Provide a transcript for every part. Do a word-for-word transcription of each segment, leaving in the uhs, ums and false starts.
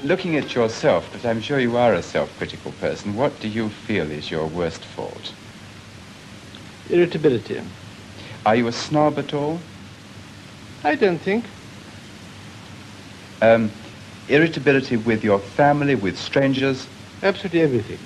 looking at yourself, but I'm sure you are a self-critical person, what do you feel is your worst fault? Irritability. Are you a snob at all? I don't think. Um, irritability with your family, with strangers? Absolutely everything.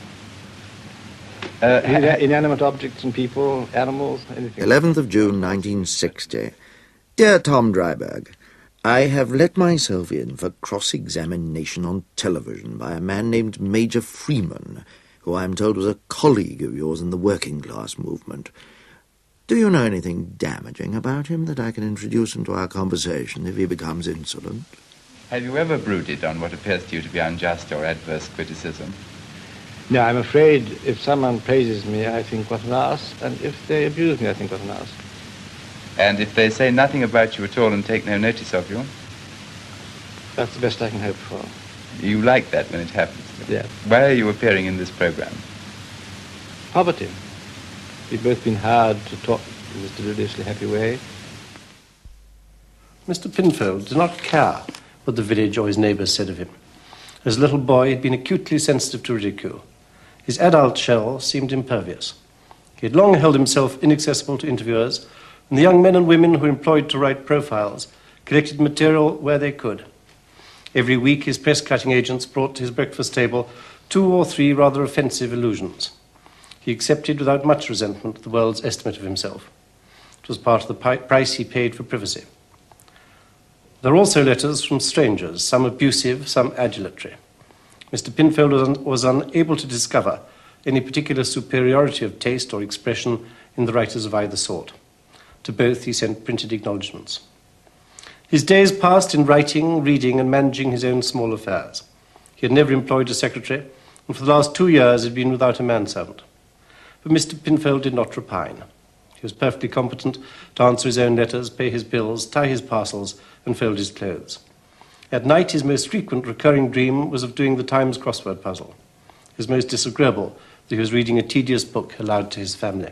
Uh, In, inanimate objects and people, animals, anything. eleventh of June, nineteen sixty. Dear Tom Dryberg, I have let myself in for cross-examination on television by a man named Major Freeman, who I am told was a colleague of yours in the working-class movement. Do you know anything damaging about him that I can introduce into our conversation if he becomes insolent? Have you ever brooded on what appears to you to be unjust or adverse criticism? No, I'm afraid if someone praises me, I think what an ass, and if they abuse me, I think what an ass. And if they say nothing about you at all and take no notice of you? That's the best I can hope for. You like that when it happens? Yeah. Why are you appearing in this program? Poverty. We've both been hard to talk in this deliciously happy way. Mister Pinfold did not care what the village or his neighbours said of him. As a little boy, he had been acutely sensitive to ridicule. His adult shell seemed impervious. He had long held himself inaccessible to interviewers, and the young men and women who were employed to write profiles collected material where they could. Every week, his press-cutting agents brought to his breakfast table two or three rather offensive allusions. He accepted without much resentment the world's estimate of himself. It was part of the pi- price he paid for privacy. There are also letters from strangers, some abusive, some adulatory. Mister Pinfold was, un- was unable to discover any particular superiority of taste or expression in the writers of either sort. To both he sent printed acknowledgements. His days passed in writing, reading, and managing his own small affairs. He had never employed a secretary, and for the last two years had been without a manservant. But Mister Pinfold did not repine. He was perfectly competent to answer his own letters, pay his bills, tie his parcels, and fold his clothes. At night, his most frequent recurring dream was of doing the Times crossword puzzle. His most disagreeable, that he was reading a tedious book aloud to his family.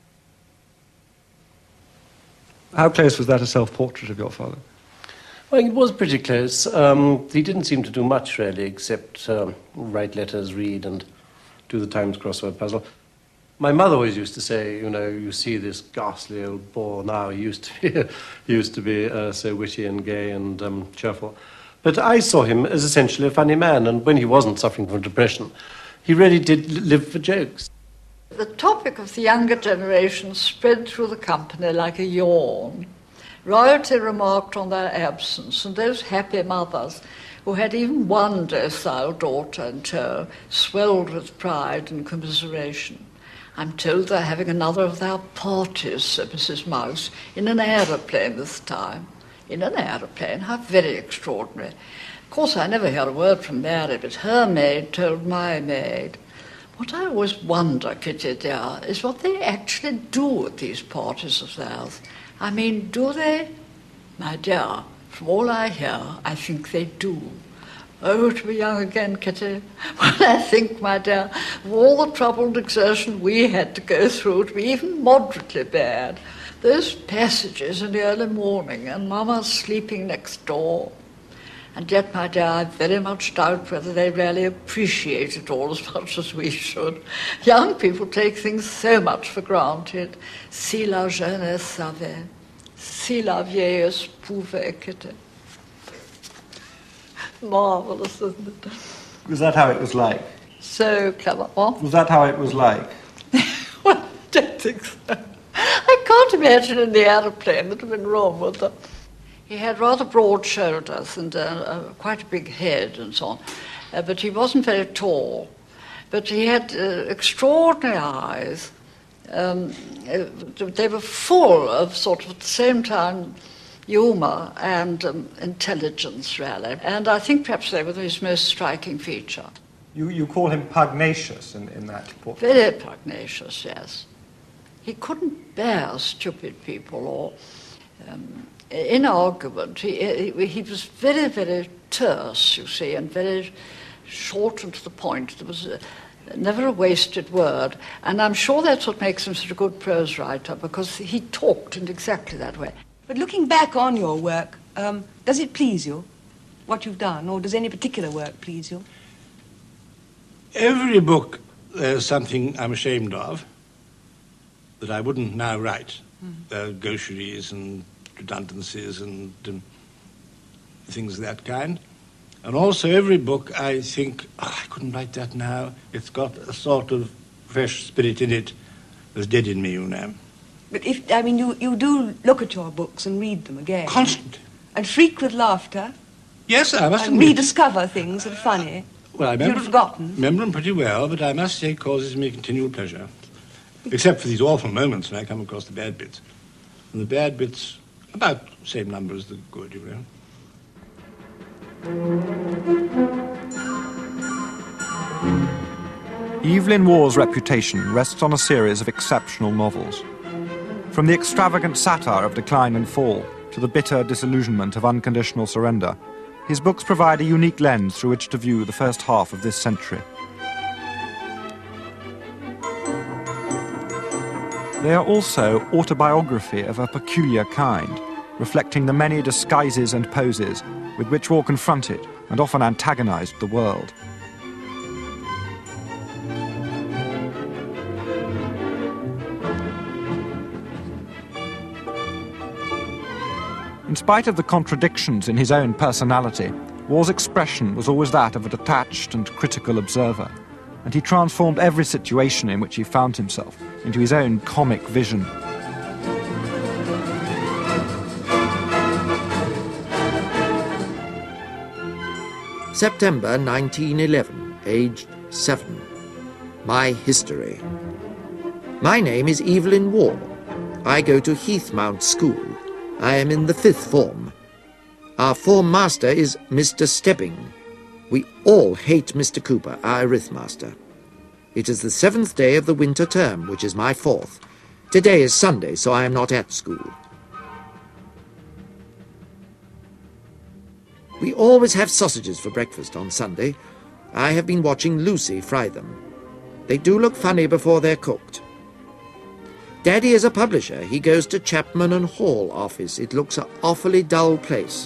How close was that a self-portrait of your father? Well, it was pretty close. Um, he didn't seem to do much, really, except um, write letters, read, and do the Times crossword puzzle. My mother always used to say, you know, you see this ghastly old bore now. He used to be, he used to be uh, so witty and gay and um, cheerful. But I saw him as essentially a funny man, and when he wasn't suffering from depression, he really did live for jokes. The topic of the younger generation spread through the company like a yawn. Royalty remarked on their absence, and those happy mothers who had even one docile daughter in tow swelled with pride and commiseration. I'm told they're having another of their parties, said Missus Mouse, in an aeroplane this time. In an aeroplane? How very extraordinary. Of course, I never heard a word from Mary, but her maid told my maid. What I always wonder, Kitty dear, is what they actually do at these parties of theirs. I mean, do they? My dear, from all I hear, I think they do. Oh, to be young again, Kitty. Well, I think, my dear, of all the trouble and exertion we had to go through to be even moderately bad, those passages in the early morning and Mamma sleeping next door. And yet, my dear, I very much doubt whether they really appreciate it all as much as we should. Young people take things so much for granted. Si la jeunesse savait, si la vieillesse pouvait, Kitty. Marvellous, isn't it? Was that how it was like? So clever. What? Was that how it was like? Well, I don't think so. I can't imagine in the aeroplane there'd have been room with them. He had rather broad shoulders and uh, uh, quite a big head and so on, uh, but he wasn't very tall. But he had uh, extraordinary eyes. Um, uh, they were full of sort of at the same time humour and um, intelligence, really. And I think perhaps they were his most striking feature. You, you call him pugnacious in, in that portrait? Very pugnacious, yes. He couldn't bear stupid people or... Um, in argument, he, he, he was very, very terse, you see, and very short and to the point. There was a, never a wasted word. And I'm sure that's what makes him such a good prose writer, because he talked in exactly that way. But looking back on your work, um, does it please you? what you've done, or does any particular work please you? Every book, there's something I'm ashamed of that I wouldn't now write. Mm. There are gaucheries and redundancies and um, things of that kind. And also every book I think, oh, I couldn't write that now. It's got a sort of fresh spirit in it that's dead in me, you know. But if, I mean, you, you do look at your books and read them again. Constantly. And shriek with laughter. Yes, I must and admit. rediscover things that are funny. Well, I remember, you've forgotten. remember them pretty well, but I must say it causes me continual pleasure. Except for these awful moments when I come across the bad bits. And the bad bits, about the same number as the good, you know. Evelyn Waugh's reputation rests on a series of exceptional novels. From the extravagant satire of decline and fall to the bitter disillusionment of unconditional surrender, his books provide a unique lens through which to view the first half of this century. They are also autobiography of a peculiar kind, reflecting the many disguises and poses with which Waugh confronted and often antagonized the world. In spite of the contradictions in his own personality, Waugh's expression was always that of a detached and critical observer, and he transformed every situation in which he found himself into his own comic vision. September nineteen eleven, aged seven. My history. My name is Evelyn Waugh. I go to Heathmount School. I am in the fifth form. Our form master is Mister Stepping. We all hate Mister Cooper, our arithmaster. It is the seventh day of the winter term, which is my fourth. Today is Sunday, so I am not at school. We always have sausages for breakfast on Sunday. I have been watching Lucy fry them. They do look funny before they're cooked. Daddy is a publisher. He goes to Chapman and Hall office. It looks an awfully dull place.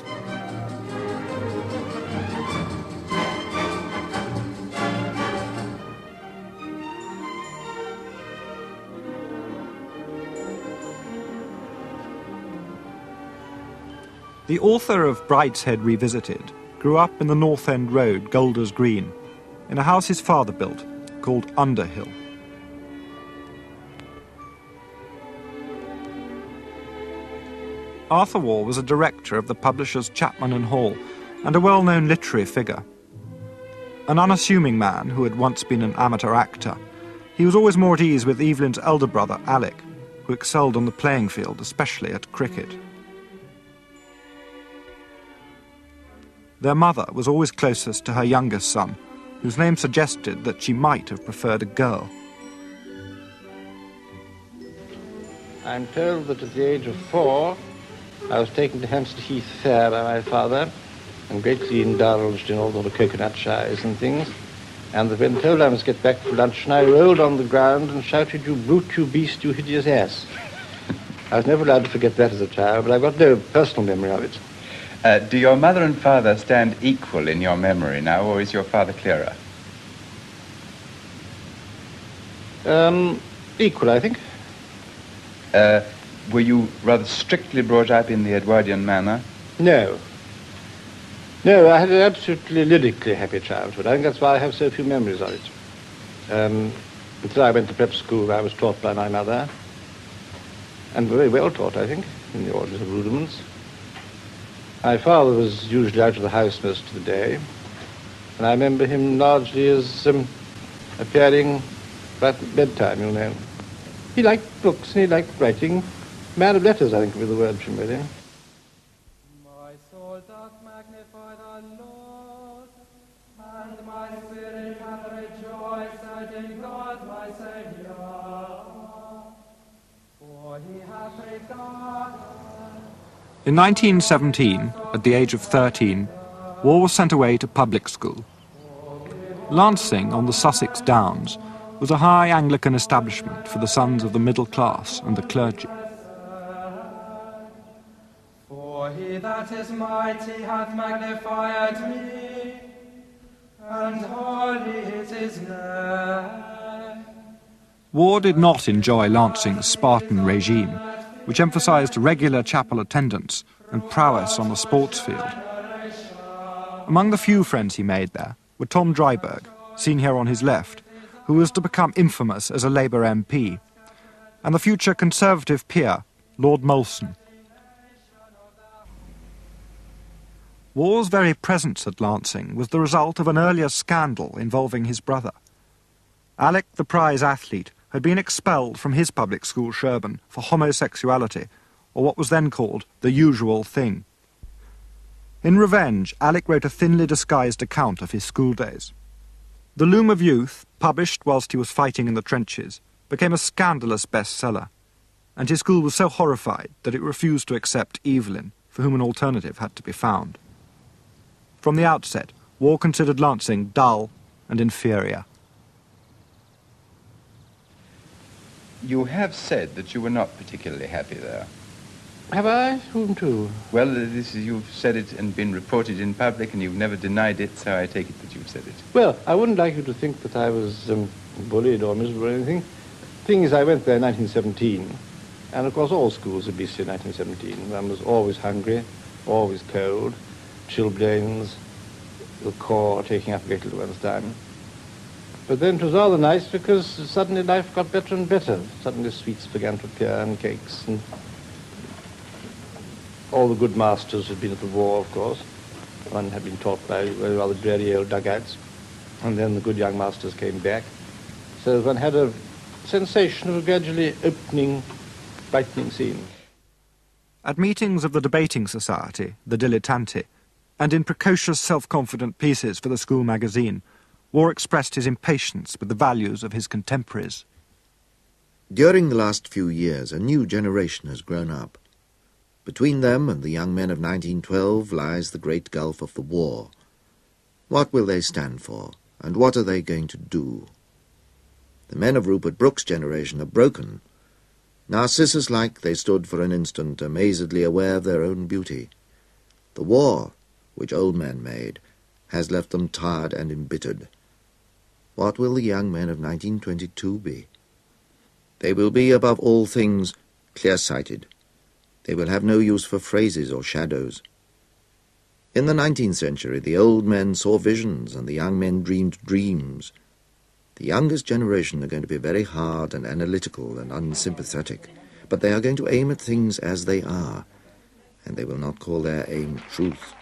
The author of Brideshead Revisited grew up in the North End Road, Golders Green, in a house his father built called Underhill. Arthur Waugh was a director of the publishers Chapman and Hall and a well-known literary figure. An unassuming man who had once been an amateur actor, he was always more at ease with Evelyn's elder brother, Alec, who excelled on the playing field, especially at cricket. Their mother was always closest to her youngest son, whose name suggested that she might have preferred a girl. I'm told that at the age of four, I was taken to Hampstead Heath Fair by my father and greatly indulged in all the coconut shies and things, and that when told I must get back for luncheon, I rolled on the ground and shouted, "You brute, you beast, you hideous ass." I was never allowed to forget that as a child, but I've got no personal memory of it. Uh, do your mother and father stand equal in your memory now, or is your father clearer? Um, equal, I think. Uh, were you rather strictly brought up in the Edwardian manner? No. No, I had an absolutely lyrically happy childhood. I think that's why I have so few memories of it. Um, until I went to prep school, I was taught by my mother, and very well taught, I think, in the orders of rudiments. My father was usually out of the house most of the day, and I remember him largely as um, appearing right at bedtime, you know. He liked books and he liked writing. Man of letters, I think, would be the word from him. My soul doth magnify the Lord, and my spirit hath rejoiced in God my Saviour, for he hath regarded. In nineteen seventeen, at the age of thirteen, Waugh was sent away to public school. Lancing on the Sussex Downs was a high Anglican establishment for the sons of the middle class and the clergy. For he He that is mighty hath magnified me, and holy is his name. Waugh did not enjoy Lancing's Spartan regime, which emphasised regular chapel attendance and prowess on the sports field. Among the few friends he made there were Tom Dryburgh, seen here on his left, who was to become infamous as a Labour M P, and the future Conservative peer, Lord Molson. Waugh's very presence at Lancing was the result of an earlier scandal involving his brother. Alec, the prize athlete, had been expelled from his public school, Sherborne, for homosexuality, or what was then called the usual thing. In revenge, Alec wrote a thinly disguised account of his school days. The Loom of Youth, published whilst he was fighting in the trenches, became a scandalous bestseller, and his school was so horrified that it refused to accept Evelyn, for whom an alternative had to be found. From the outset, Waugh considered Lancing dull and inferior. You have said that you were not particularly happy there. Have I? Whom to? Well, uh, this is, you've said it and been reported in public, and you've never denied it, so I take it that you've said it. Well, I wouldn't like you to think that I was um, bullied or miserable or anything. The thing is, I went there in nineteen seventeen, and of course all schools had been in nineteen seventeen. One was always hungry, always cold, chilblains, the corps taking up little one's time. But then it was rather nice because suddenly life got better and better. Suddenly sweets began to appear and cakes, and all the good masters had been at the war, of course. One had been taught by rather dreary old dugouts, and then the good young masters came back. So one had a sensation of a gradually opening, brightening scene. At meetings of the debating society, the Dilettanti, and in precocious self-confident pieces for the school magazine, Waugh expressed his impatience with the values of his contemporaries. During the last few years, a new generation has grown up. Between them and the young men of nineteen twelve lies the great gulf of the war. What will they stand for, and what are they going to do? The men of Rupert Brooke's generation are broken. Narcissus-like, they stood for an instant, amazedly aware of their own beauty. The war, which old men made, has left them tired and embittered. What will the young men of nineteen twenty-two be? They will be, above all things, clear-sighted. They will have no use for phrases or shadows. In the nineteenth century, the old men saw visions and the young men dreamed dreams. The youngest generation are going to be very hard and analytical and unsympathetic, but they are going to aim at things as they are, and they will not call their aim truth.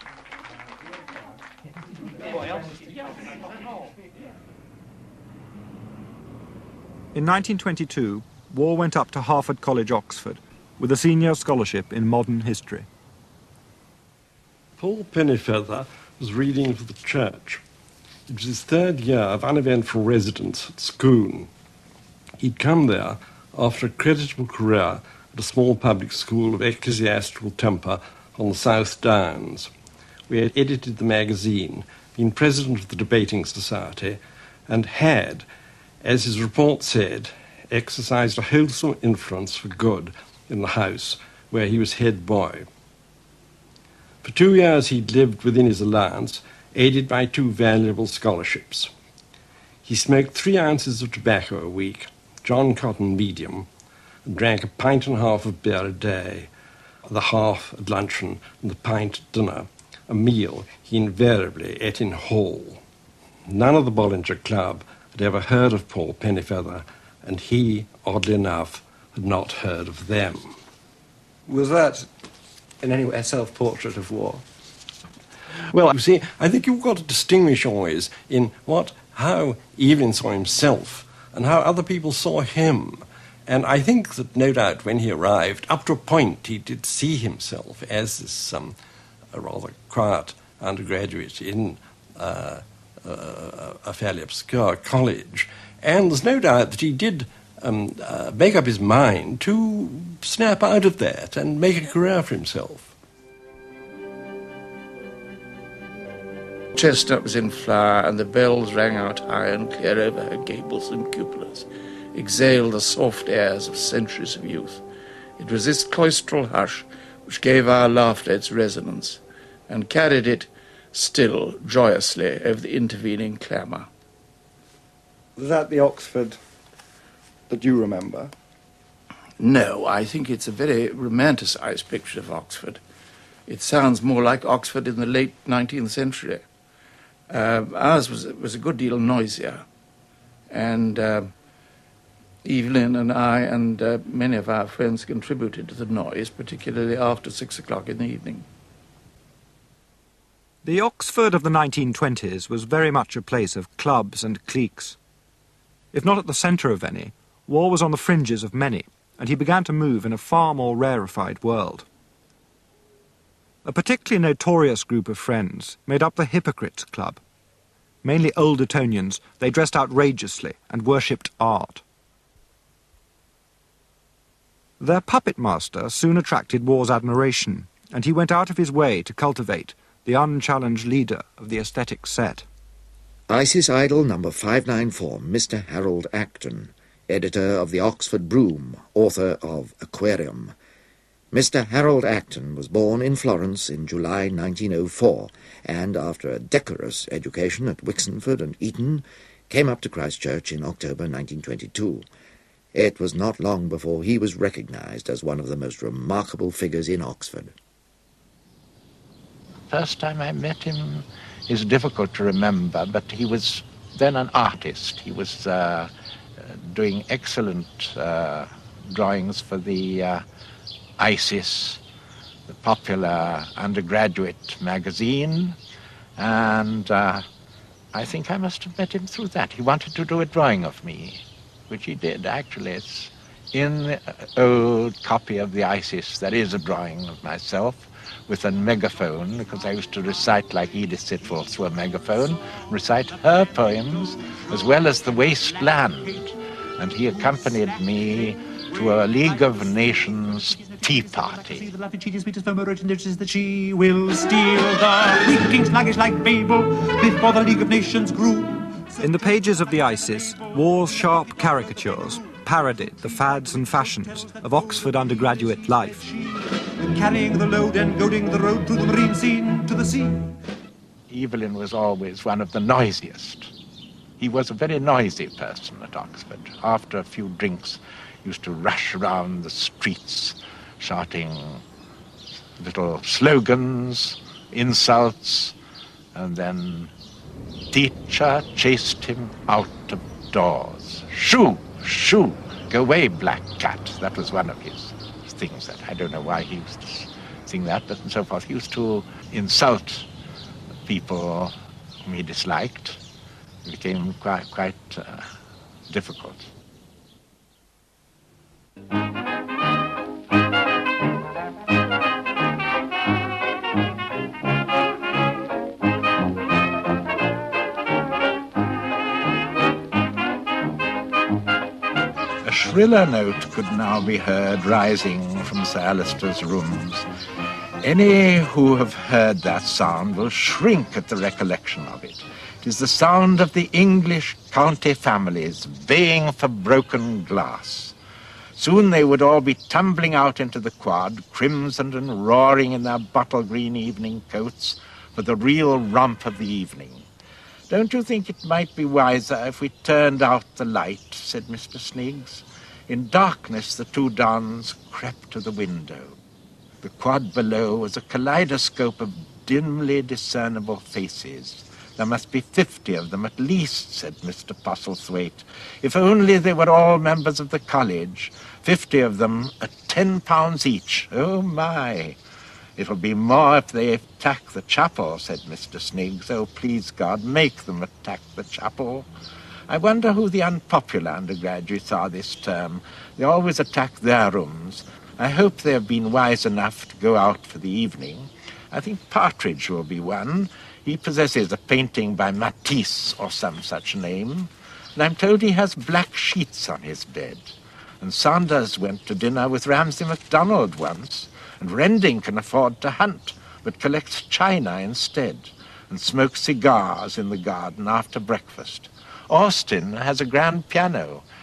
In nineteen twenty-two, Waugh went up to Harvard College, Oxford, with a senior scholarship in modern history. Paul Pennyfeather was reading for the church. It was his third year of uneventful residence at Scone. He'd come there after a creditable career at a small public school of ecclesiastical temper on the South Downs, where he had edited the magazine, been president of the debating society, and had, as his report said, exercised a wholesome influence for good in the house where he was head boy. For two years he'd lived within his allowance, aided by two valuable scholarships. He smoked three ounces of tobacco a week, John Cotton medium, and drank a pint and a half of beer a day, the half at luncheon and the pint at dinner, a meal he invariably ate in Hall. None of the Bollinger Club had ever heard of Paul Pennyfeather, and he, oddly enough, had not heard of them. Was that in any way a self-portrait of Waugh? Well, you see, I think you've got to distinguish always in what, how Evelyn saw himself and how other people saw him. And I think that no doubt when he arrived, up to a point, he did see himself as this um, a rather quiet undergraduate in uh, uh, a fairly obscure college. And there's no doubt that he did um, uh, make up his mind to snap out of that and make a career for himself. Chestnut was in flower, and the bells rang out high and clear over her gables and cupolas, exhaled the soft airs of centuries of youth. It was this cloistral hush which gave our laughter its resonance, and carried it still joyously over the intervening clamour. Was that the Oxford that you remember? No, I think it's a very romanticised picture of Oxford. It sounds more like Oxford in the late nineteenth century. Uh, ours was, was a good deal noisier, and uh, Evelyn and I and uh, many of our friends contributed to the noise, particularly after six o'clock in the evening. The Oxford of the nineteen twenties was very much a place of clubs and cliques. If not at the centre of any, Waugh was on the fringes of many, and he began to move in a far more rarefied world. A particularly notorious group of friends made up the Hypocrites Club. Mainly old Etonians, they dressed outrageously and worshipped art. Their puppet master soon attracted Waugh's admiration, and he went out of his way to cultivate the unchallenged leader of the aesthetic set. Isis Idol number five nine four, Mister Harold Acton, editor of the Oxford Broom, author of Aquarium. Mister Harold Acton was born in Florence in July nineteen oh four, and after a decorous education at Wixenford and Eton, came up to Christchurch in October nineteen twenty-two. It was not long before he was recognised as one of the most remarkable figures in Oxford. First time I met him is difficult to remember, but he was then an artist. He was uh, doing excellent uh, drawings for the uh, Isis, the popular undergraduate magazine, and uh, I think I must have met him through that. He wanted to do a drawing of me, which he did, actually. It's in the old copy of the Isis, there is a drawing of myself with a megaphone, because I used to recite like Edith Sitwell through a megaphone, recite her poems as well as The Waste Land. And he accompanied me to a League of Nations tea party. That she will steal the weak king sluggish like Babel before the League of Nations grew. In the pages of the Isis, Waugh's sharp caricatures parodied the fads and fashions of Oxford undergraduate life. Carrying the load and goading the road through the marine scene to the sea. Evelyn was always one of the noisiest. He was a very noisy person at Oxford. After a few drinks, he used to rush around the streets shouting little slogans, insults, and then teacher chased him out of doors. Shoo, shoo, go away, black cat. That was one of his things that I don't know why he used to sing that, but and so forth. He used to insult people whom he disliked. It became quite, quite uh, difficult. A shriller note could now be heard rising from Sir Alister's rooms. Any who have heard that sound will shrink at the recollection of it. It is the sound of the English county families baying for broken glass. Soon they would all be tumbling out into the quad, crimsoned and roaring in their bottle green evening coats, for the real romp of the evening. Don't you think it might be wiser if we turned out the light, said Mister Sniggs. In darkness the two dons crept to the window. The quad below was a kaleidoscope of dimly discernible faces. There must be fifty of them at least, said Mister Postlethwaite. If only they were all members of the college. Fifty of them at ten pounds each. Oh, my. It'll be more if they attack the chapel, said Mister Sniggs. Oh, please, God, make them attack the chapel. I wonder who the unpopular undergraduates are this term. They always attack their rooms. I hope they have been wise enough to go out for the evening. I think Partridge will be one. He possesses a painting by Matisse or some such name. And I'm told he has black sheets on his bed. And Saunders went to dinner with Ramsay MacDonald once. And Rending can afford to hunt, but collects china instead, and smokes cigars in the garden after breakfast. Austin has a grand piano.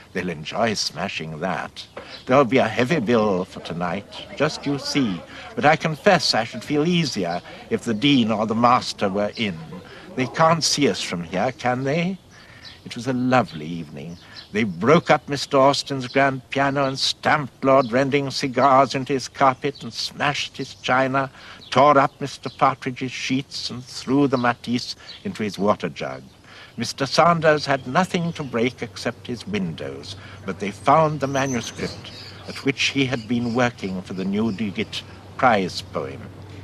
They'll enjoy smashing that. There'll be a heavy bill for tonight, just you see. But I confess I should feel easier if the Dean or the Master were in. They can't see us from here, can they? It was a lovely evening. They broke up Mister Austen's grand piano and stamped Lord Rending's cigars into his carpet and smashed his china, tore up Mister Partridge's sheets and threw the Matisse into his water jug. Mister Sanders had nothing to break except his windows, but they found the manuscript at which he had been working for the Newdigate prize poem.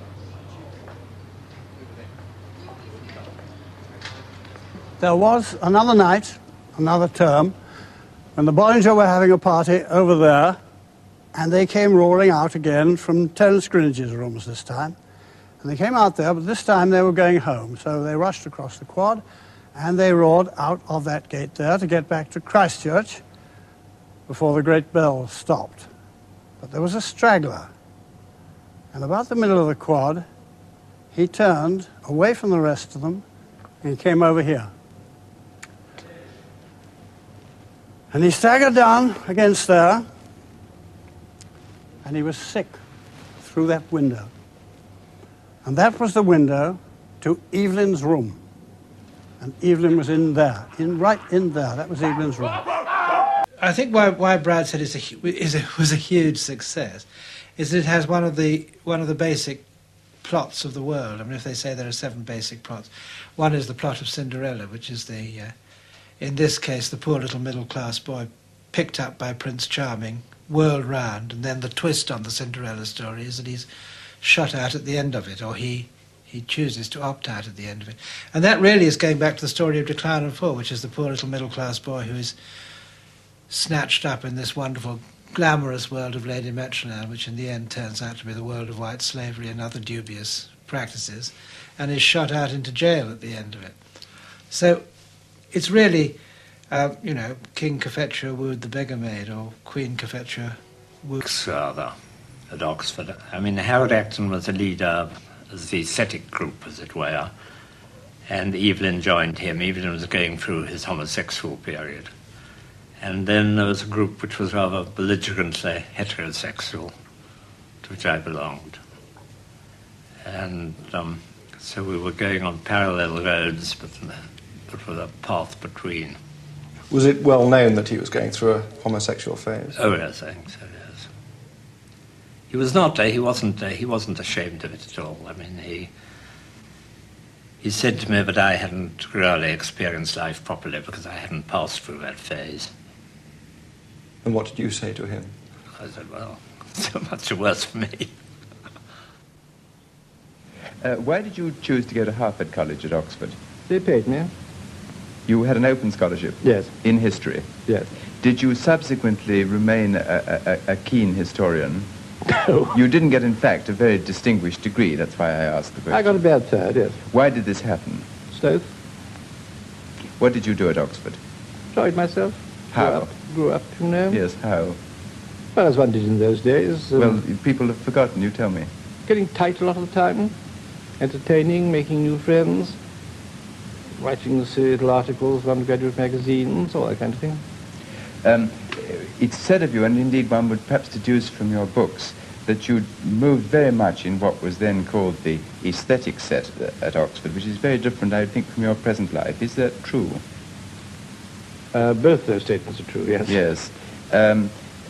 There was another night, another term, when the Bollinger were having a party over there, and they came roaring out again from Terence Greenwich's rooms this time. And they came out there, but this time they were going home, so they rushed across the quad, and they roared out of that gate there to get back to Christchurch before the great bell stopped. But there was a straggler, and about the middle of the quad, he turned away from the rest of them and came over here. And he staggered down against there, and he was sick through that window. And that was the window to Evelyn's room. And Evelyn was in there, in right in there. That was Evelyn's room. I think why, why Brad said it's a, is a, was a huge success is that it has one of the one of the basic plots of the world. I mean, if they say there are seven basic plots, one is the plot of Cinderella, which is the, uh, in this case, the poor little middle-class boy picked up by Prince Charming, whirled round, and then the twist on the Cinderella story is that he's shut out at the end of it, or he he chooses to opt out at the end of it. And that really is going back to the story of Decline and Fall, which is the poor little middle-class boy who is snatched up in this wonderful, glamorous world of Lady Metronelle, which in the end turns out to be the world of white slavery and other dubious practices, and is shot out into jail at the end of it. So it's really, uh, you know, King Cophetua wooed the beggar maid, or Queen Cophetua wooed... Rather, at Oxford. I mean, Harold Acton was a leader of the aesthetic group, as it were, and Evelyn joined him. Evelyn was going through his homosexual period. And then there was a group which was rather belligerently heterosexual, to which I belonged. And um, so we were going on parallel roads, but, but with a path between. Was it well known that he was going through a homosexual phase? Oh, yes, I think so, yes. He was not, uh, he wasn't, uh, he wasn't ashamed of it at all. I mean, he, he said to me that I hadn't really experienced life properly because I hadn't passed through that phase. And what did you say to him? I said, well, so much worse for me. Uh, why did you choose to go to Hertford College at Oxford? They paid me. You had an open scholarship? Yes. In history? Yes. Did you subsequently remain a, a, a keen historian? No. You didn't get, in fact, a very distinguished degree. That's why I asked the question. I got a bad third, yes. Why did this happen? Sloth. What did you do at Oxford? Enjoyed myself. How? Grew up, grew up, you know. Yes, how? Well, as one did in those days. Um, well, people have forgotten, you tell me. Getting tight a lot of the time. Entertaining, making new friends. Writing silly little articles, undergraduate magazines, all that kind of thing. Um, it's said of you, and indeed one would perhaps deduce from your books, that you moved very much in what was then called the aesthetic set at Oxford, which is very different, I think, from your present life. Is that true? Uh, both those statements are true, yes. Yes. Um,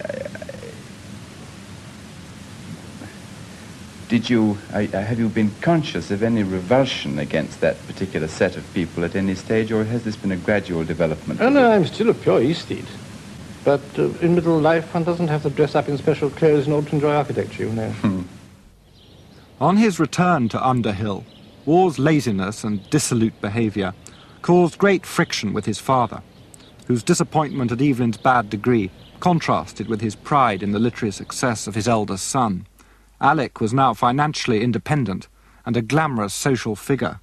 did you, uh, have you been conscious of any revulsion against that particular set of people at any stage, or has this been a gradual development? Oh, no, I'm still a pure aesthete. But uh, in middle life, one doesn't have to dress up in special clothes in order to enjoy architecture, you know. Hmm. On his return to Underhill, Waugh's laziness and dissolute behaviour caused great friction with his father, whose disappointment at Evelyn's bad degree contrasted with his pride in the literary success of his eldest son. Alec was now financially independent and a glamorous social figure.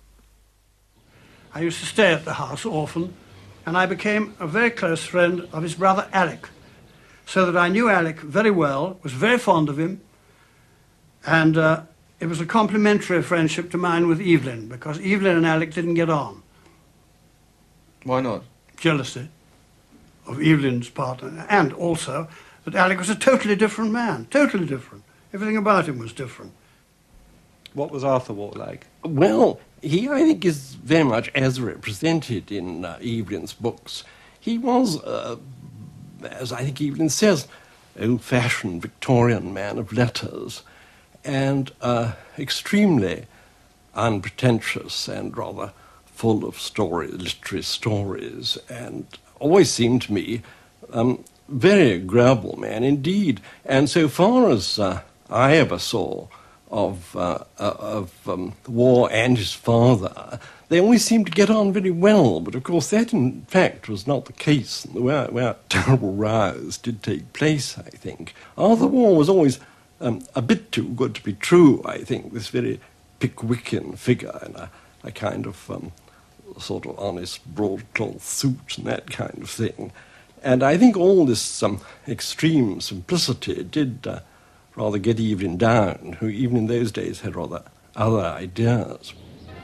I used to stay at the house often, and I became a very close friend of his brother Alec, so that I knew Alec very well, was very fond of him, and uh, it was a complementary friendship to mine with Evelyn, because Evelyn and Alec didn't get on. Why not? Jealousy. of Evelyn's partner, and also that Alec was a totally different man, totally different. Everything about him was different. What was Arthur Waugh like? Well, he, I think, is very much as represented in uh, Evelyn's books. He was, uh, as I think Evelyn says, old-fashioned Victorian man of letters, and uh, extremely unpretentious and rather full of story, literary stories, and always seemed to me um, very agreeable man indeed. And so far as uh, I ever saw of, uh, uh, of um, Waugh and his father, they always seemed to get on very well, but of course that in fact was not the case, where, where terrible rows did take place, I think. Arthur Waugh was always um, a bit too good to be true, I think, this very Pickwickian figure in a, a kind of um, sort of honest broadcloth suit and that kind of thing. And I think all this um, extreme simplicity did uh, rather get Evelyn down, who even in those days had rather other ideas.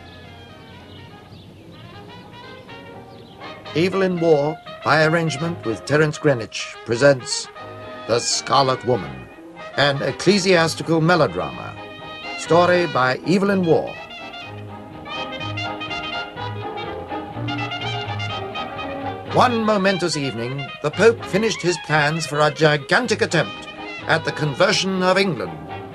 Evelyn Waugh, by arrangement with Terence Greenwich, presents The Scarlet Woman, an ecclesiastical melodrama. Story by Evelyn Waugh. One momentous evening, the Pope finished his plans for a gigantic attempt at the conversion of England.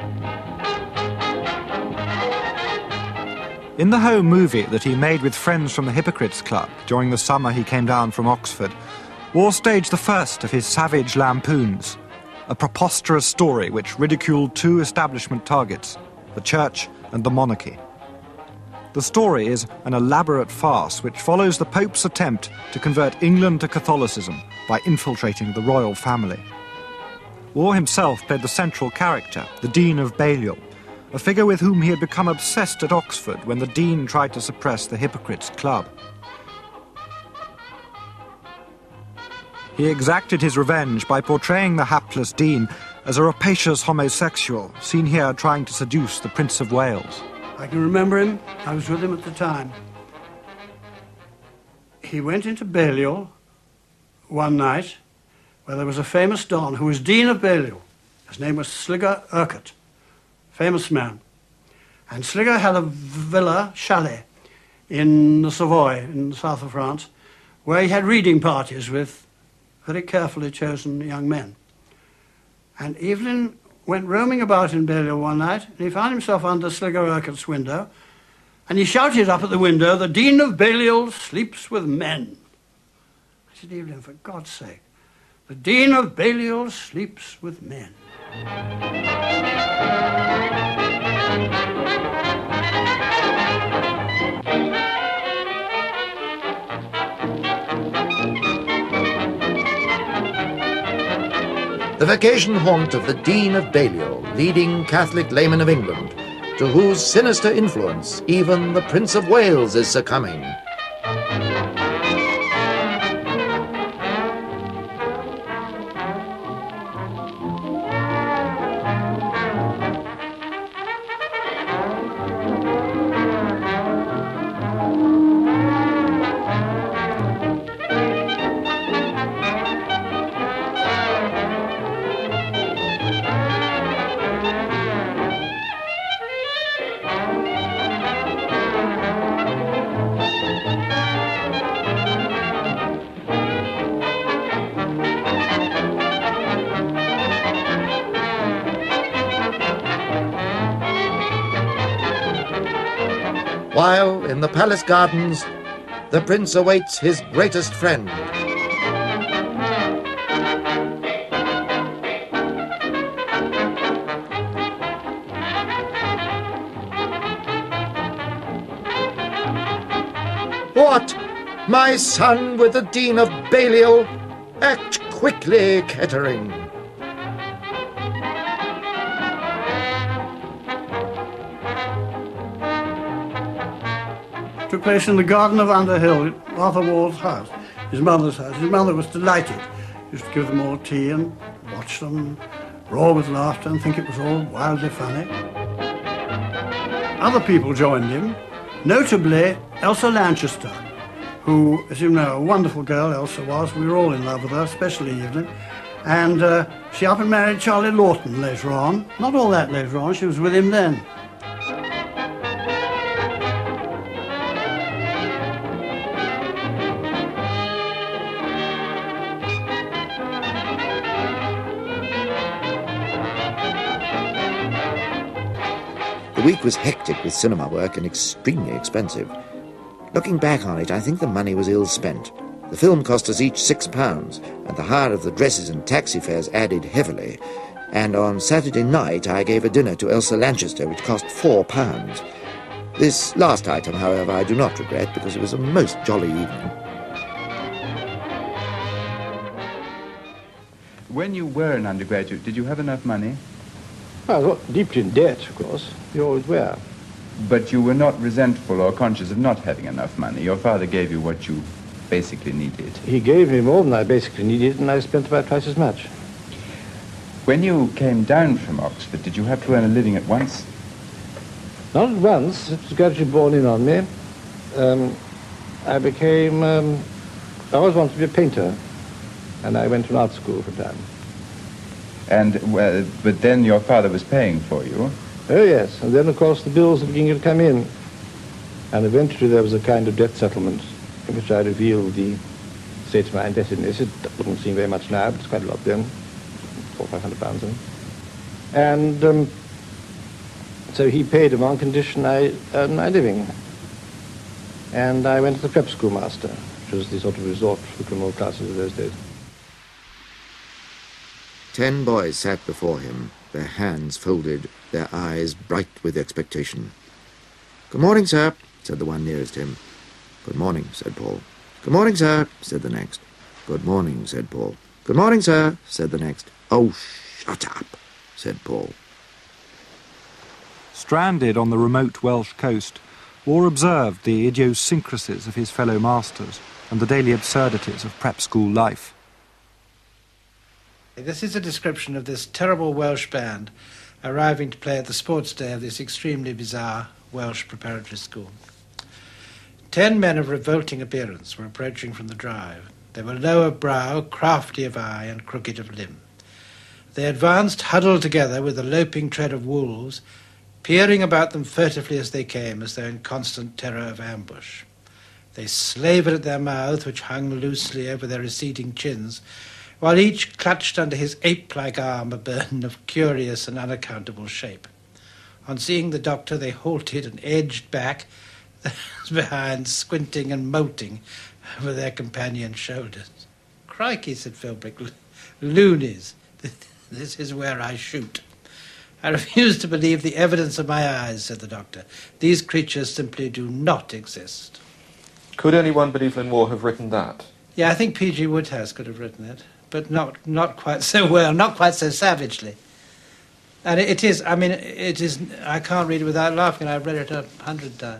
In the home movie that he made with friends from the Hypocrites Club during the summer he came down from Oxford, Waugh staged the first of his savage lampoons, a preposterous story which ridiculed two establishment targets, the Church and the monarchy. The story is an elaborate farce which follows the Pope's attempt to convert England to Catholicism by infiltrating the royal family. Waugh himself played the central character, the Dean of Balliol, a figure with whom he had become obsessed at Oxford when the Dean tried to suppress the Hypocrites Club. He exacted his revenge by portraying the hapless Dean as a rapacious homosexual, seen here trying to seduce the Prince of Wales. I can remember him. I was with him at the time. He went into Balliol one night where there was a famous Don who was Dean of Balliol. His name was Sligger Urquhart, famous man. And Sligger had a villa, chalet, in the Savoy, in the south of France, where he had reading parties with very carefully chosen young men. And Evelyn went roaming about in Balliol one night, and he found himself under Sligger Urquhart's window, and he shouted up at the window, "The Dean of Balliol sleeps with men." I said, "Evelyn, for God's sake, the Dean of Balliol sleeps with men." The vacation haunt of the Dean of Balliol, leading Catholic layman of England, to whose sinister influence even the Prince of Wales is succumbing. While in the palace gardens, the prince awaits his greatest friend. What? My son with the Dean of Balliol? Act quickly, Kettering. Took place in the garden of Underhill, Arthur Waugh's house, his mother's house. His mother was delighted. He used to give them all tea and watch them roar with laughter and think it was all wildly funny. Other people joined him, notably Elsa Lanchester, who, as you know, a wonderful girl Elsa was. We were all in love with her, especially Evelyn. And uh, she up and married Charlie Lawton later on. Not all that later on, she was with him then. The week was hectic with cinema work and extremely expensive. Looking back on it, I think the money was ill spent. The film cost us each six pounds, and the hire of the dresses and taxi fares added heavily. And on Saturday night, I gave a dinner to Elsa Lanchester, which cost four pounds. This last item, however, I do not regret, because it was a most jolly evening. When you were an undergraduate, did you have enough money? I was not deeply in debt, of course. You always were. But you were not resentful or conscious of not having enough money. Your father gave you what you basically needed. He gave me more than I basically needed, and I spent about twice as much. When you came down from Oxford, did you have to earn a living at once? Not at once. It was gradually borne in on me. Um, I became... Um, I always wanted to be a painter, and I went to an art school for a time. And, well, but then your father was paying for you? Oh, yes. And then, of course, the bills were beginning to come in. And eventually there was a kind of debt settlement in which I revealed the state of my indebtedness. It wouldn't seem very much now, but it's quite a lot then. Four or five hundred pounds then. And um, so he paid him on condition I earned my living. And I went to the prep schoolmaster, which was the sort of resort for the criminal classes of those days. Ten boys sat before him, their hands folded, their eyes bright with expectation. "Good morning, sir," said the one nearest him. "Good morning," said Paul. "Good morning, sir," said the next. "Good morning," said Paul. "Good morning, sir," said the next. "Oh, shut up," said Paul. Stranded on the remote Welsh coast, Waugh observed the idiosyncrasies of his fellow masters and the daily absurdities of prep school life. This is a description of this terrible Welsh band arriving to play at the sports day of this extremely bizarre Welsh preparatory school. Ten men of revolting appearance were approaching from the drive. They were low of brow, crafty of eye, and crooked of limb. They advanced huddled together with the loping tread of wolves, peering about them furtively as they came, as though in constant terror of ambush. They slavered at their mouths, which hung loosely over their receding chins, while each clutched under his ape-like arm a burden of curious and unaccountable shape. On seeing the doctor, they halted and edged back, behind, squinting and moting over their companion's shoulders. "Crikey," said Philbrick, "loonies, this is where I shoot." "I refuse to believe the evidence of my eyes," said the doctor. "These creatures simply do not exist." Could anyone but Evelyn Waugh have written that? Yeah, I think P G Woodhouse could have written it, but not not quite so well, not quite so savagely. And it, it is, I mean, it is, I can't read it without laughing. I've read it a hundred times.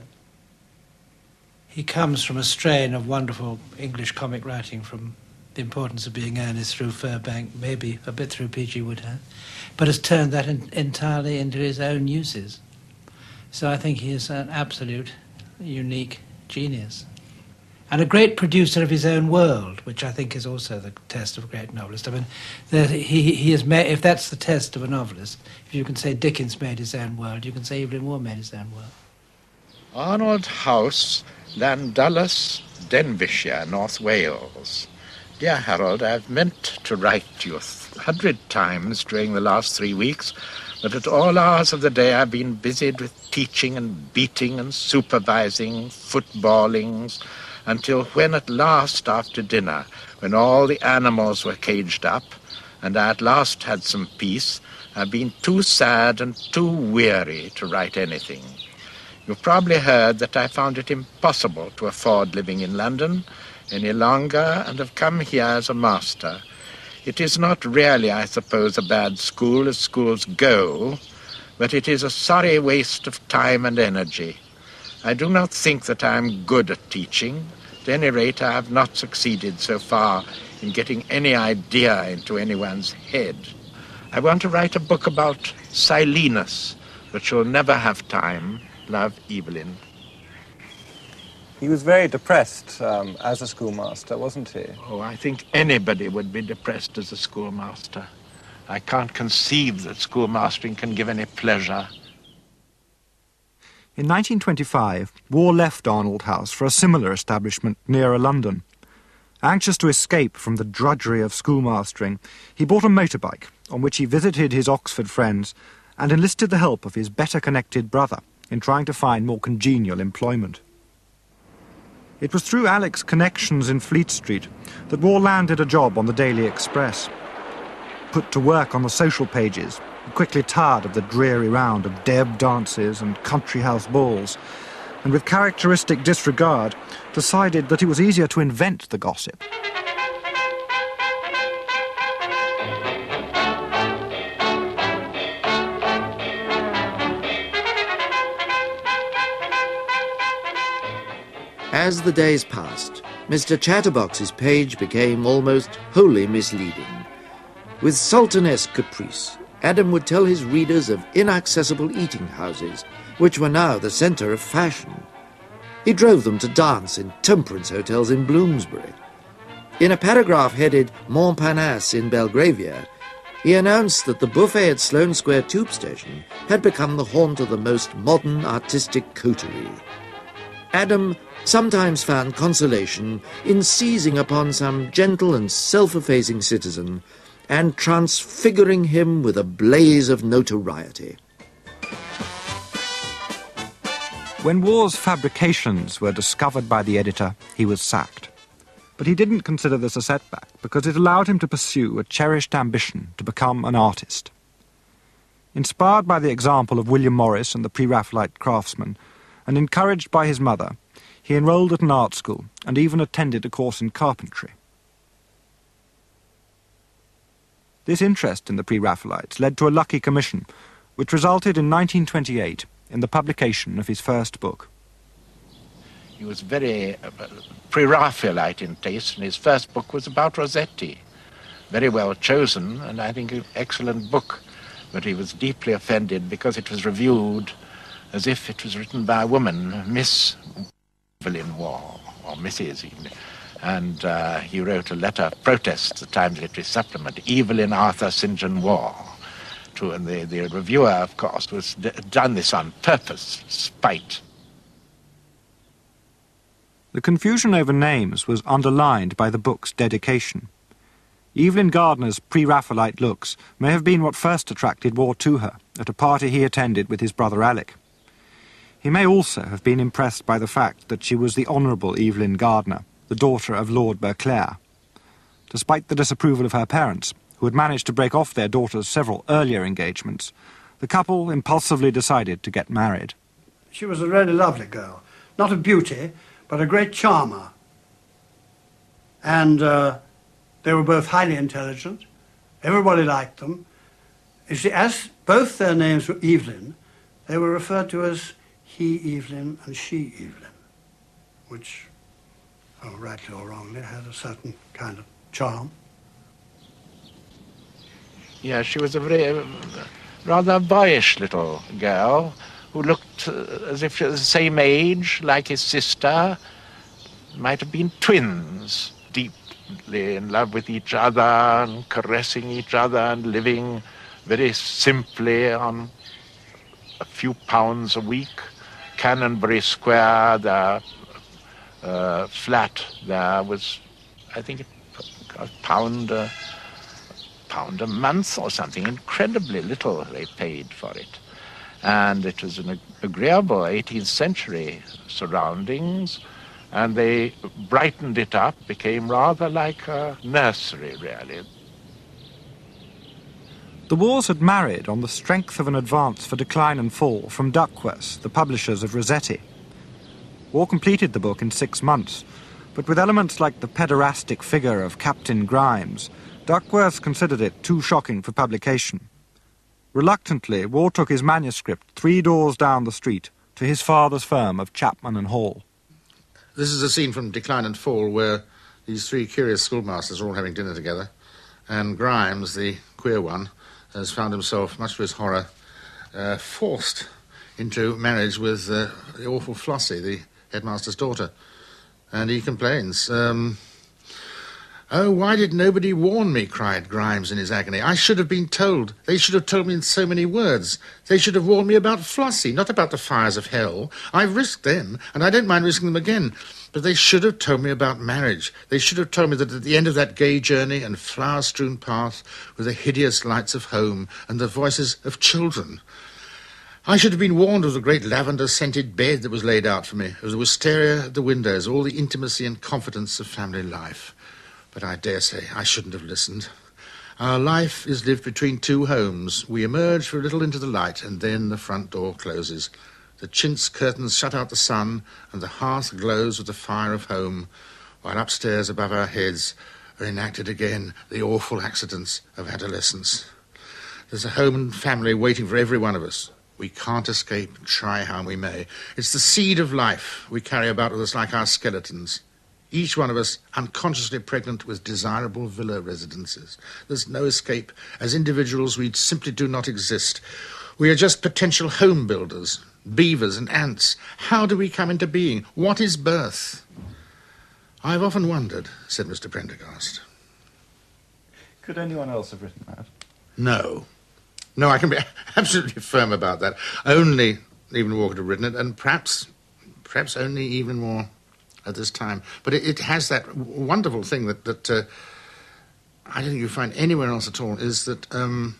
He comes from a strain of wonderful English comic writing, from The Importance of Being Earnest through Furbank, maybe a bit through P G Woodhouse, but has turned that in, entirely into his own uses. So I think he is an absolute, unique genius. And a great producer of his own world, which I think is also the test of a great novelist. I mean, that he, he has made, if that's the test of a novelist, if you can say Dickens made his own world, you can say Evelyn Waugh made his own world. Arnold House, Llandulus, Denbighshire, North Wales. Dear Harold, I've meant to write you a hundred times during the last three weeks, but at all hours of the day I've been busied with teaching and beating and supervising, footballings, until when at last, after dinner, when all the animals were caged up, and I at last had some peace, I've been too sad and too weary to write anything. You've probably heard that I found it impossible to afford living in London any longer and have come here as a master. It is not really, I suppose, a bad school as schools go, but it is a sorry waste of time and energy. I do not think that I am good at teaching. At any rate, I have not succeeded so far in getting any idea into anyone's head. I want to write a book about Silenus, but shall never have time. Love, Evelyn. He was very depressed um, as a schoolmaster, wasn't he? Oh, I think anybody would be depressed as a schoolmaster. I can't conceive that schoolmastering can give any pleasure. In nineteen twenty-five, Waugh left Arnold House for a similar establishment nearer London. Anxious to escape from the drudgery of schoolmastering, he bought a motorbike on which he visited his Oxford friends and enlisted the help of his better-connected brother in trying to find more congenial employment. It was through Alec's connections in Fleet Street that Waugh landed a job on the Daily Express. Put to work on the social pages, he quickly tired of the dreary round of deb dances and country house balls, and with characteristic disregard decided that it was easier to invent the gossip. As the days passed, Mister Chatterbox's page became almost wholly misleading. With sultanesque caprice, Adam would tell his readers of inaccessible eating houses, which were now the centre of fashion. He drove them to dance in temperance hotels in Bloomsbury. In a paragraph headed Montparnasse in Belgravia, he announced that the buffet at Sloane Square Tube Station had become the haunt of the most modern artistic coterie. Adam sometimes found consolation in seizing upon some gentle and self-effacing citizen and transfiguring him with a blaze of notoriety. When Waugh's fabrications were discovered by the editor, he was sacked. But he didn't consider this a setback because it allowed him to pursue a cherished ambition to become an artist. Inspired by the example of William Morris and the Pre-Raphaelite craftsmen, and encouraged by his mother, he enrolled at an art school and even attended a course in carpentry. This interest in the Pre-Raphaelites led to a lucky commission, which resulted in nineteen twenty-eight in the publication of his first book. He was very uh, pre-Raphaelite in taste, and his first book was about Rossetti. Very well chosen, and I think an excellent book, but he was deeply offended because it was reviewed as if it was written by a woman, Miss Evelyn Waugh, or Missus even. And uh, he wrote a letter of protest to the Times Literary Supplement, Evelyn Arthur Saint John Waugh. To, and the, the reviewer, of course, was d done this on purpose, spite. The confusion over names was underlined by the book's dedication. Evelyn Gardner's Pre-Raphaelite looks may have been what first attracted Waugh to her at a party he attended with his brother Alec. He may also have been impressed by the fact that she was the Honourable Evelyn Gardner, the daughter of Lord Beauclerk. Despite the disapproval of her parents, who had managed to break off their daughter's several earlier engagements, the couple impulsively decided to get married. She was a really lovely girl, not a beauty, but a great charmer. And uh, they were both highly intelligent. Everybody liked them. You see, as both their names were Evelyn, they were referred to as he Evelyn and she Evelyn, which, oh, rightly or wrongly, had a certain kind of charm. Yeah, she was a very uh, rather boyish little girl who looked uh, as if she was the same age, like his sister, might have been twins, deeply in love with each other and caressing each other and living very simply on a few pounds a week. Canonbury Square, the uh, flat there was, I think, a pound, uh, pound a month or something. Incredibly little they paid for it. And it was an agreeable eighteenth century surroundings, and they brightened it up, became rather like a nursery, really. The Waughs had married on the strength of an advance for Decline and Fall from Duckworth, the publishers of Rossetti. Waugh completed the book in six months, but with elements like the pederastic figure of Captain Grimes, Duckworth considered it too shocking for publication. Reluctantly, Waugh took his manuscript three doors down the street to his father's firm of Chapman and Hall. This is a scene from Decline and Fall where these three curious schoolmasters are all having dinner together, and Grimes, the queer one, has found himself, much to his horror, uh, forced into marriage with uh, the awful Flossie, the headmaster's daughter. And he complains, um, "Oh, why did nobody warn me?" cried Grimes in his agony. "I should have been told. They should have told me in so many words. They should have warned me about Flossie, not about the fires of hell. I've risked them, and I don't mind risking them again. But they should have told me about marriage. They should have told me that at the end of that gay journey and flower-strewn path were the hideous lights of home and the voices of children. I should have been warned of the great lavender-scented bed that was laid out for me, of the wisteria at the windows, all the intimacy and confidence of family life. But I dare say I shouldn't have listened. Our life is lived between two homes. We emerge for a little into the light, and then the front door closes. The chintz curtains shut out the sun, and the hearth glows with the fire of home, while upstairs above our heads are enacted again the awful accidents of adolescence. There's a home and family waiting for every one of us. We can't escape, try how we may. It's the seed of life we carry about with us like our skeletons. Each one of us unconsciously pregnant with desirable villa residences. There's no escape. As individuals, we simply do not exist. We are just potential home builders, beavers and ants. How do we come into being? What is birth? I've often wondered, said Mister Prendergast. Could anyone else have written that? No. No, I can be absolutely firm about that. Only Evelyn Waugh could have written it, and perhaps, perhaps only Evelyn Waugh at this time. But it, it has that wonderful thing that, that uh, I don't think you find anywhere else at all, is that um,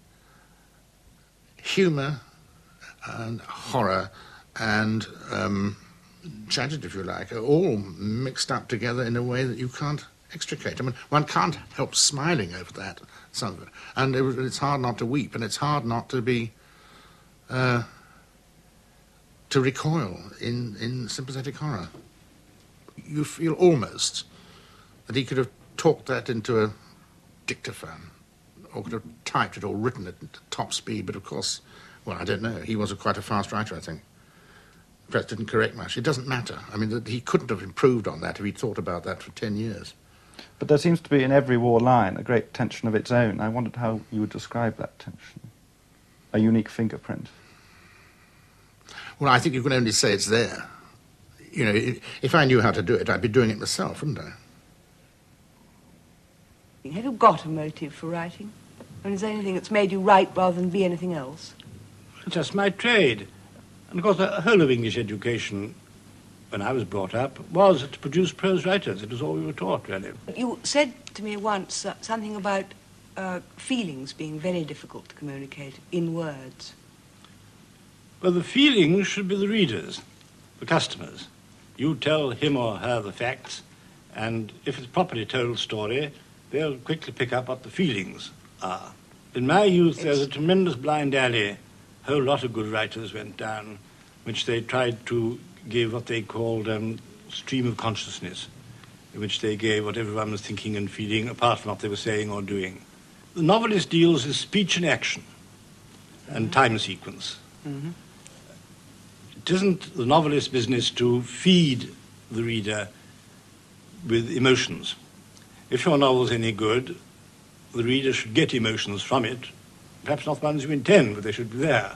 humour and horror and um, tragedy, if you like, are all mixed up together in a way that you can't extricate. I mean, one can't help smiling over that, some of it. And it, it's hard not to weep, and it's hard not to be, uh, to recoil in, in sympathetic horror. You feel almost that he could have talked that into a dictaphone, or could have typed it or written it at top speed, but of course, well, I don't know. He was a quite a fast writer, I think. Perhaps didn't correct much. It doesn't matter. I mean, he couldn't have improved on that if he'd thought about that for ten years. But there seems to be in every war line a great tension of its own. I wondered how you would describe that tension. A unique fingerprint. Well, I think you can only say it's there. You know, if I knew how to do it, I'd be doing it myself, wouldn't I? Have you got a motive for writing? Or is there anything that's made you write rather than be anything else? It's just my trade. And of course, the whole of English education, when I was brought up, was to produce prose writers. It was all we were taught, really. You said to me once uh, something about uh, feelings being very difficult to communicate in words. Well, the feelings should be the readers, the customers. You tell him or her the facts, and if it's a properly told story, they'll quickly pick up what the feelings are. In my youth, there was a tremendous blind alley. A whole lot of good writers went down, which they tried to give what they called um, stream of consciousness, in which they gave what everyone was thinking and feeling, apart from what they were saying or doing. The novelist deals with speech and action, and time sequence. Mm-hmm. It isn't the novelist's business to feed the reader with emotions. If your novel's any good, the reader should get emotions from it. Perhaps not the ones you intend, but they should be there.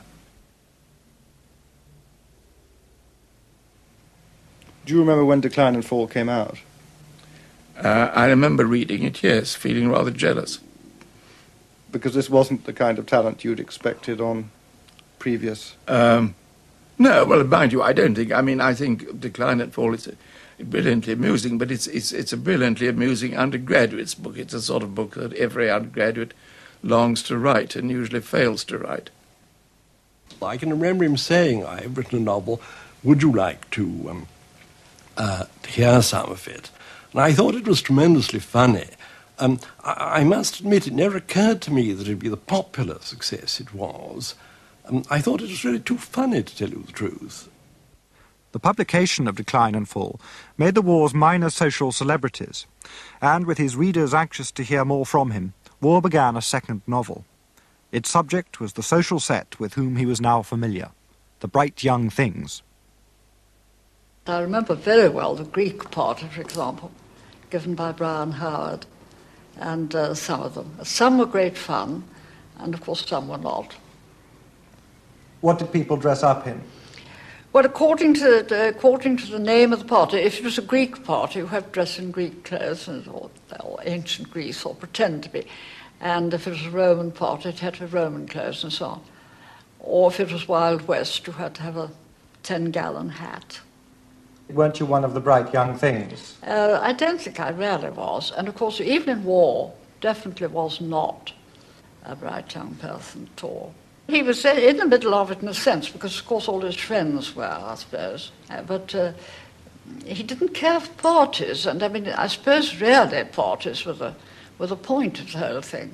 Do you remember when Decline and Fall came out? Uh, I remember reading it, yes, feeling rather jealous. Because this wasn't the kind of talent you'd expected on previous... Um, no, well, mind you, I don't think... I mean, I think Decline and Fall is a, brilliantly amusing, but it's, it's, it's a brilliantly amusing undergraduate's book. It's a sort of book that every undergraduate longs to write and usually fails to write. I can remember him saying, I've written a novel, would you like to, um, uh, to hear some of it? And I thought it was tremendously funny. Um, I, I must admit, it never occurred to me that it would be the popular success it was. Um, I thought it was really too funny, to tell you the truth. The publication of Decline and Fall made the war's minor social celebrities, and with his readers anxious to hear more from him, Waugh began a second novel. Its subject was the social set with whom he was now familiar, the bright young things. I remember very well the Greek part, for example, given by Brian Howard, and uh, some of them. Some were great fun, and of course some were not. What did people dress up in? Well, according to, the, according to the name of the party, if it was a Greek party, you have to dress in Greek clothes, or, or ancient Greece, or pretend to be. And if it was a Roman party, it had to have Roman clothes and so on. Or if it was Wild West, you had to have a ten-gallon hat. Weren't you one of the bright young things? Uh, I don't think I really was. And of course, Evelyn Waugh definitely was not a bright young person at all. He was in the middle of it in a sense, because of course all his friends were, I suppose. Uh, but uh, he didn't care for parties, and I mean, I suppose really parties were the, were the point of the whole thing.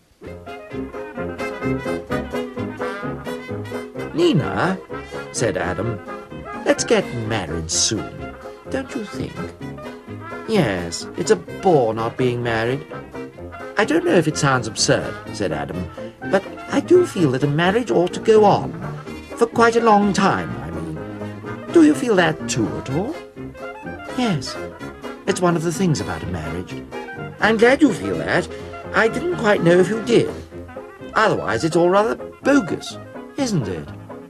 Nina, said Adam, let's get married soon, don't you think? Yes, it's a bore not being married. I don't know if it sounds absurd, said Adam, but I do feel that a marriage ought to go on, for quite a long time, I mean. Do you feel that too at all? Yes, it's one of the things about a marriage. I'm glad you feel that. I didn't quite know if you did. Otherwise, it's all rather bogus, isn't it?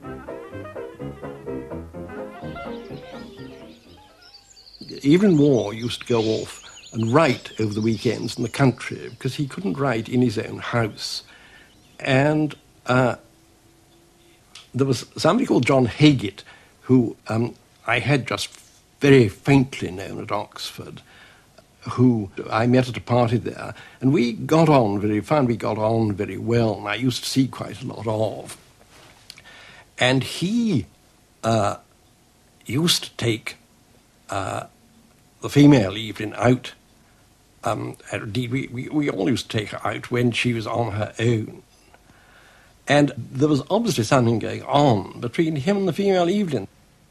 Evelyn Waugh used to go off and write over the weekends in the country because he couldn't write in his own house. And uh, there was somebody called John Haggett, who um, I had just very faintly known at Oxford, who I met at a party there, and we got on very, found we got on very well, and I used to see quite a lot of. And he uh, used to take uh, the female Evelyn out. Um, indeed, we, we, we all used to take her out when she was on her own. And there was obviously something going on between him and the female Evelyn.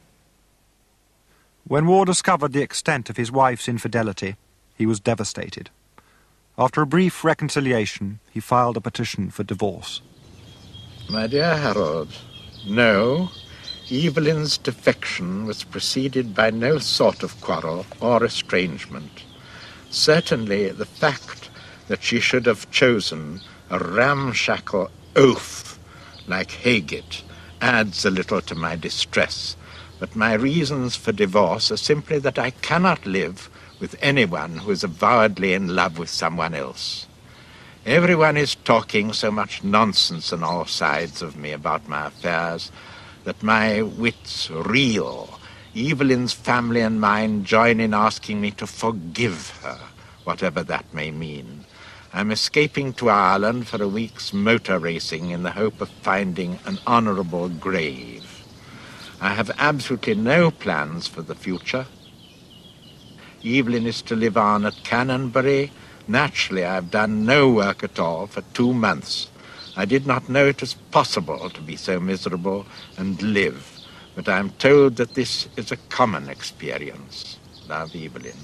When Waugh discovered the extent of his wife's infidelity, he was devastated. After a brief reconciliation, he filed a petition for divorce. My dear Harold, no, Evelyn's defection was preceded by no sort of quarrel or estrangement. Certainly the fact that she should have chosen a ramshackle oaf like Haggett adds a little to my distress, but my reasons for divorce are simply that I cannot live with anyone who is avowedly in love with someone else. Everyone is talking so much nonsense on all sides of me about my affairs that my wits reel. Evelyn's family and mine join in asking me to forgive her, whatever that may mean. I'm escaping to Ireland for a week's motor racing in the hope of finding an honourable grave. I have absolutely no plans for the future. Evelyn is to live on at Canonbury. Naturally, I've done no work at all for two months. I did not know it was possible to be so miserable and live, but I'm told that this is a common experience. Love, Evelyn.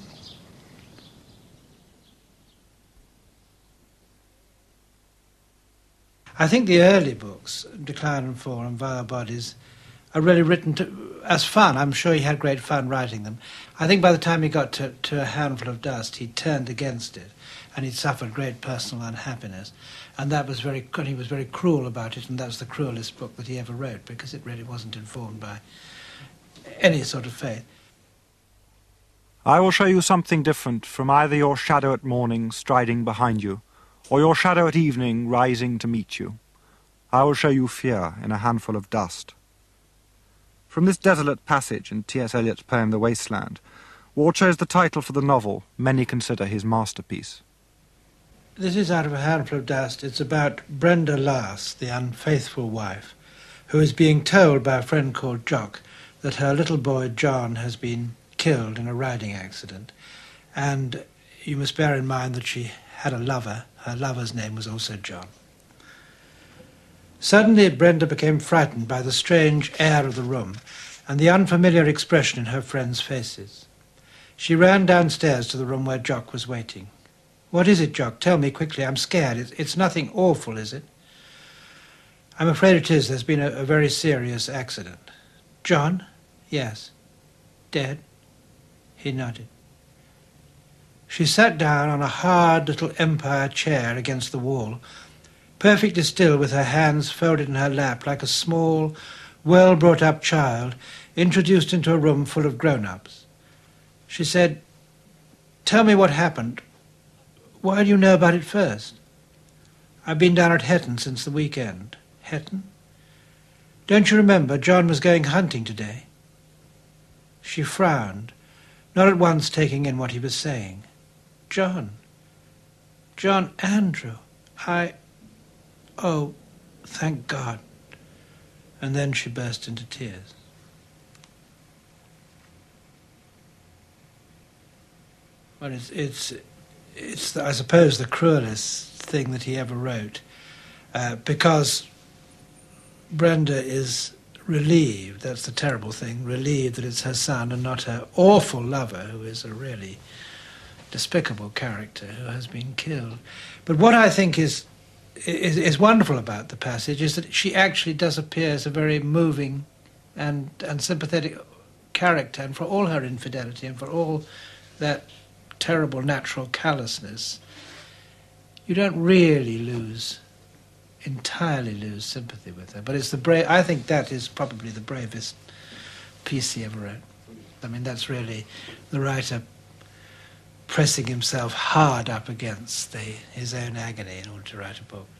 I think the early books, Decline and Fall and Vile Bodies, are really written to, as fun. I'm sure he had great fun writing them. I think by the time he got to, to A Handful of Dust, he turned against it, and he'd suffered great personal unhappiness. And that was very, and he was very cruel about it, and that was the cruelest book that he ever wrote, because it really wasn't informed by any sort of faith. I will show you something different from either your shadow at morning striding behind you, or your shadow at evening rising to meet you. I will show you fear in A Handful of Dust. From this desolate passage in T S Eliot's poem The Wasteland, Waugh chose the title for the novel many consider his masterpiece. This is out of A Handful of Dust. It's about Brenda Lass, the unfaithful wife, who is being told by a friend called Jock that her little boy John has been killed in a riding accident. And you must bear in mind that she had a lover. Her lover's name was also John. Suddenly Brenda became frightened by the strange air of the room and the unfamiliar expression in her friends' faces. She ran downstairs to the room where Jock was waiting. "What is it, Jock? Tell me quickly. I'm scared. It's, it's nothing awful, is it?" "I'm afraid it is. There's been a, a very serious accident." "John?" "Yes." "Dead?" He nodded. She sat down on a hard little empire chair against the wall, perfectly still with her hands folded in her lap like a small, well-brought-up child introduced into a room full of grown-ups. She said, "Tell me what happened. Why do you know about it first? I've been down at Hetton since the weekend." "Hetton? Don't you remember John was going hunting today?" She frowned, not at once taking in what he was saying. "John? John Andrew? I... Oh, thank God." And then she burst into tears. Well, it's, it's, it's I suppose, the cruelest thing that he ever wrote, uh, because Brenda is relieved, that's the terrible thing, relieved that it's her son and not her awful lover, who is a really despicable character, who has been killed. But what I think is, is, is wonderful about the passage is that she actually does appear as a very moving and, and sympathetic character, and for all her infidelity and for all that terrible natural callousness, you don't really lose, entirely lose sympathy with her. But it's the brave, I think that is probably the bravest piece he ever wrote. I mean, that's really the writer pressing himself hard up against the, his own agony in order to write a book.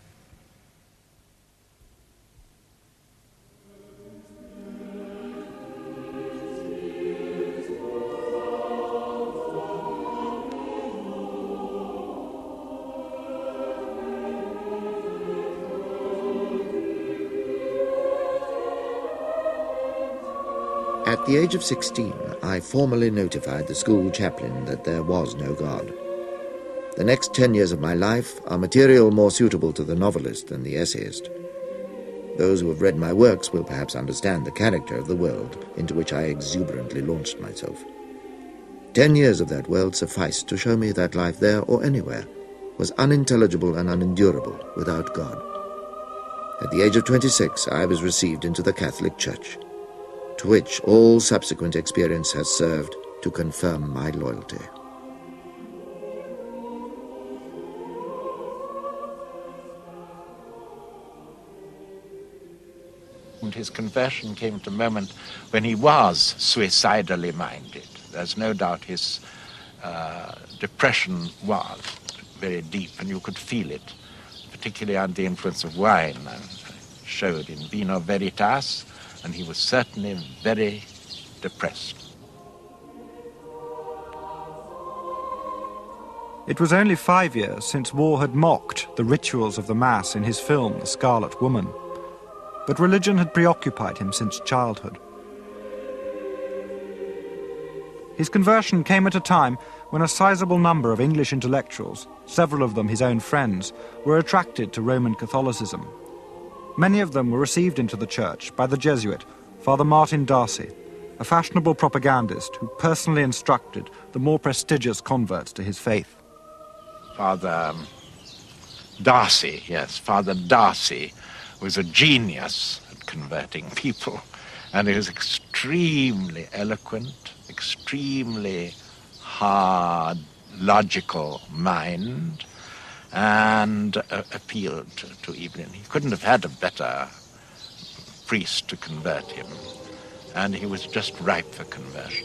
At the age of sixteen, I formally notified the school chaplain that there was no God. The next ten years of my life are material more suitable to the novelist than the essayist. Those who have read my works will perhaps understand the character of the world into which I exuberantly launched myself. Ten years of that world sufficed to show me that life there or anywhere was unintelligible and unendurable without God. At the age of twenty-six, I was received into the Catholic Church, to which all subsequent experience has served to confirm my loyalty. And his conversion came at a moment when he was suicidally minded. There's no doubt his uh, depression was very deep, and you could feel it, particularly under the influence of wine, and showed in Vino Veritas, and he was certainly very depressed. It was only five years since Waugh had mocked the rituals of the Mass in his film The Scarlet Woman, but religion had preoccupied him since childhood. His conversion came at a time when a sizable number of English intellectuals, several of them his own friends, were attracted to Roman Catholicism. Many of them were received into the church by the Jesuit, Father Martin Darcy, a fashionable propagandist who personally instructed the more prestigious converts to his faith. Father Darcy, yes, Father Darcy was a genius at converting people, and he was extremely eloquent, extremely hard, logical mind, and uh, appealed to, to Evelyn. He couldn't have had a better priest to convert him, and he was just ripe for conversion.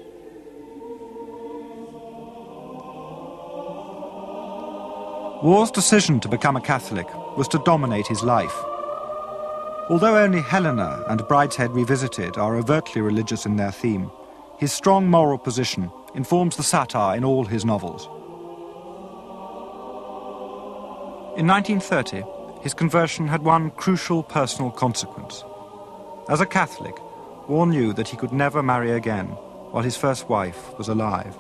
Waugh's decision to become a Catholic was to dominate his life. Although only Helena and Brideshead Revisited are overtly religious in their theme, his strong moral position informs the satire in all his novels. In nineteen thirty, his conversion had one crucial personal consequence. As a Catholic, Waugh knew that he could never marry again while his first wife was alive.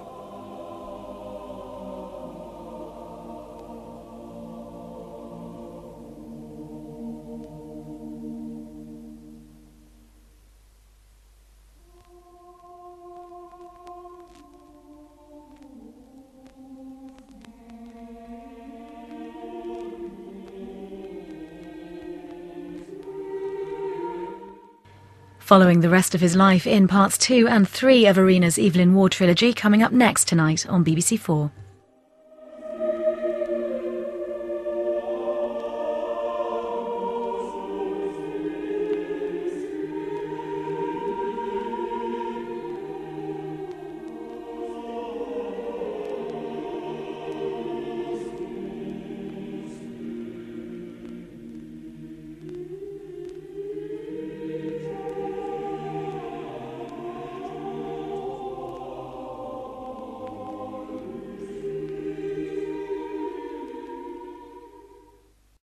Following the rest of his life in parts two and three of Arena's Evelyn Waugh trilogy, coming up next tonight on B B C Four.